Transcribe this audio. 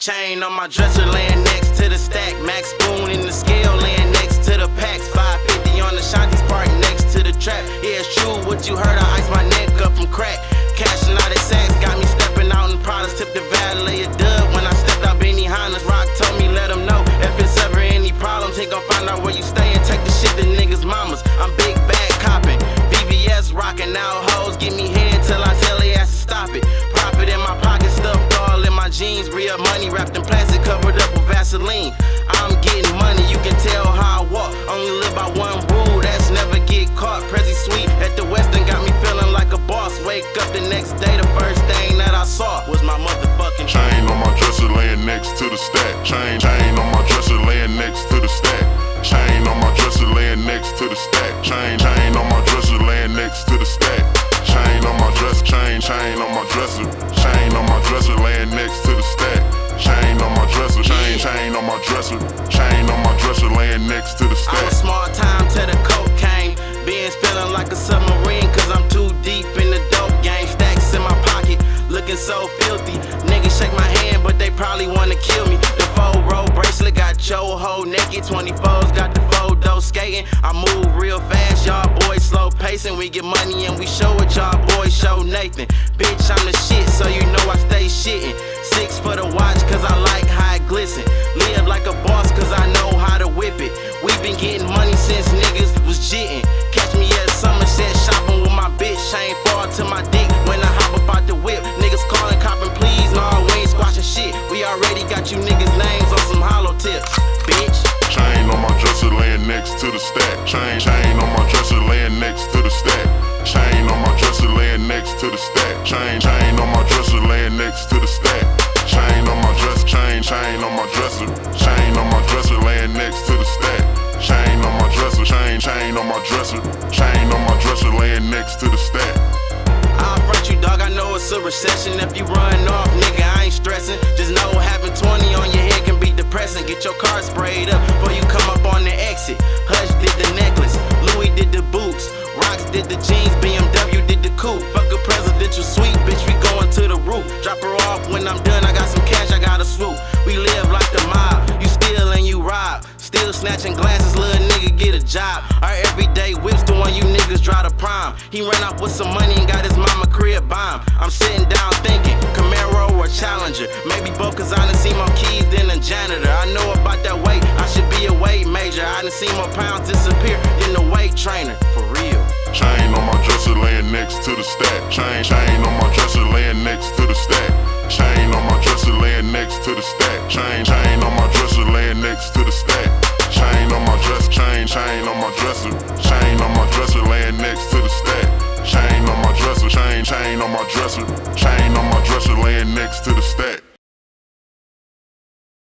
Chain on my dresser laying next to the stack. Max spoon in the scale laying next to the packs. 550 on the Shanties park next to the trap. Yeah, it's true what you heard, I iced my neck up from crack. Cashing out his sacks, got me stepping out in products. Tip the valet a dub when I stepped out Benny Honda's. Rock told me let him know if it's ever any problems, he gon' find out where you stay and take the shit to niggas' mamas. I'm big bag copping, VVS rocking out hoes, give me head till I tell they ass to stop it. Profit in my pocket, stuffed all in my jeans. Real money wrapped in plastic, covered up with Vaseline. I'm getting money, you can tell how I walk. Only live by one rule, that's never get caught. Prezi Sweet at the Western got me feeling like a boss. Wake up the next day, the first thing that I saw was my motherfucking chain on my dresser laying next to the stack. Chain on my dresser laying next to the stack. Chain on my dresser laying next to the stack. Chain on my dresser laying next to the stack. Chain on my dresser, chain on my dresser. Chain on my dresser laying next to the stack. Chain on my dresser, chain on my dresser. Chain on my dresser laying next to the stack. I was small time to the cocaine. Being feeling like a submarine, cause I'm too deep in the dope game. Stacks in my pocket, looking so filthy. Niggas shake my hand, but they probably wanna kill me. The 4-row bracelet got your hoe naked. 24s got the photo skating. I move real fast, y'all boys slow pacing. We get money and we show it, y'all boys show Nathan. Bitch, I'm the shit, so you know I stay shitting. 6 for the watch, cause I like how it glisten. Live like a boss, cause I know how to whip it. We been getting money since niggas was jitting. Catch me at Somerset shopping with my bitch. Chain fall to my dick when I hop up out the whip. Niggas calling, copping, please, nah, we ain't squashing shit. We already got you niggas names on some hollow tips, bitch. Chain on my dresser laying next to the stack. Chain on my dresser laying next to the stack. Chain on my dresser laying next to the stack. Chain on my dresser laying next to the stack. Chain on my dresser, chain on my dresser. Chain on my dresser laying next to the stack. Chain on my dresser, chain on my dresser. Chain on my dresser laying next to the stack. I'll front you, dog, I know it's a recession. If you run off, nigga, I ain't stressing. Just know having 20 on your head can be depressing. Get your car sprayed up before you come up on the exit. Hush did the necklace, Louis did the boots, Rocks did the jeans, BMW did the coupe. Fuck a presidential suite, bitch, we going to the roof. Drop her off when I'm done, I got some cash, I got a swoop. We live like the mob, you steal and you rob. Still snatching glasses, little nigga get a job. Our everyday whips the one you niggas draw to prime. He ran off with some money and got his mama crib bomb. I'm sitting down thinking, Camaro or Challenger. Maybe both cause I done seen more keys than a janitor. I know about that weight, I should be a weight major. I done seen more pounds disappear than the weight trainer, for real. Chain on my dresser laying next to the stack. Chain on my dresser laying next to the stack. Chain on my dresser laying next to the stack. Chain on my dresser laying next to the stack. Chain on my dresser, chain on my dresser. Chain on my dresser laying next to the stack. Chain on my dresser, chain on my dresser. Chain on my dresser laying next to the stack.